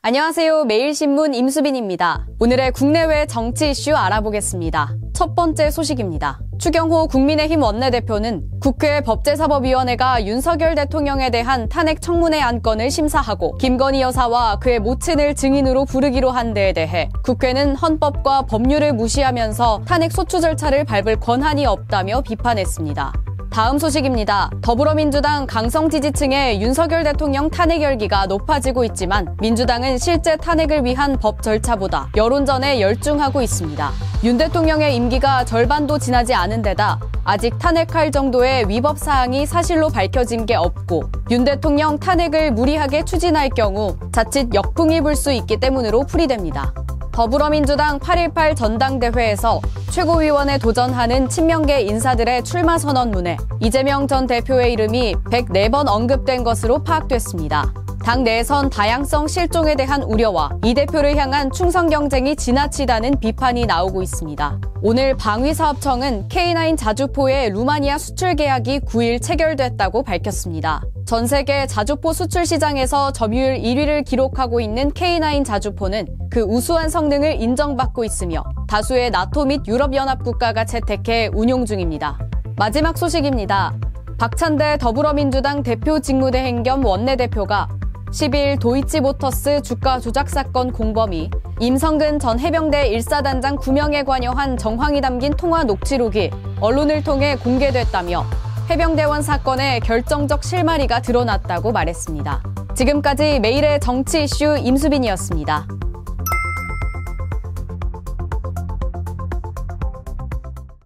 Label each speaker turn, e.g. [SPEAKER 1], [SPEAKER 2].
[SPEAKER 1] 안녕하세요. 매일신문 임수빈입니다. 오늘의 국내외 정치 이슈 알아보겠습니다. 첫 번째 소식입니다. 추경호 국민의힘 원내대표는 국회 법제사법위원회가 윤석열 대통령에 대한 탄핵 청문회 안건을 심사하고 김건희 여사와 그의 모친을 증인으로 부르기로 한 데에 대해 국회는 헌법과 법률을 무시하면서 탄핵 소추 절차를 밟을 권한이 없다며 비판했습니다. 다음 소식입니다. 더불어민주당 강성 지지층의 윤석열 대통령 탄핵 열기가 높아지고 있지만 민주당은 실제 탄핵을 위한 법 절차보다 여론전에 열중하고 있습니다. 윤 대통령의 임기가 절반도 지나지 않은 데다 아직 탄핵할 정도의 위법 사항이 사실로 밝혀진 게 없고 윤 대통령 탄핵을 무리하게 추진할 경우 자칫 역풍이 불 수 있기 때문으로 풀이됩니다. 더불어민주당 8.18 전당대회에서 최고위원에 도전하는 친명계 인사들의 출마 선언문에 이재명 전 대표의 이름이 104번 언급된 것으로 파악됐습니다. 당 내에선 다양성 실종에 대한 우려와 이 대표를 향한 충성 경쟁이 지나치다는 비판이 나오고 있습니다. 오늘 방위사업청은 K9 자주포의 루마니아 수출 계약이 9일 체결됐다고 밝혔습니다. 전 세계 자주포 수출 시장에서 점유율 1위를 기록하고 있는 K9 자주포는 그 우수한 성능을 인정받고 있으며 다수의 나토 및 유럽연합 국가가 채택해 운용 중입니다. 마지막 소식입니다. 박찬대 더불어민주당 대표 직무대행 겸 원내대표가 10일 도이치모터스 주가 조작 사건 공범이 임성근 전 해병대 1사단장 9명에 관여한 정황이 담긴 통화 녹취록이 언론을 통해 공개됐다며 해병대원 사건의 결정적 실마리가 드러났다고 말했습니다. 지금까지 매일의 정치 이슈 임수빈이었습니다.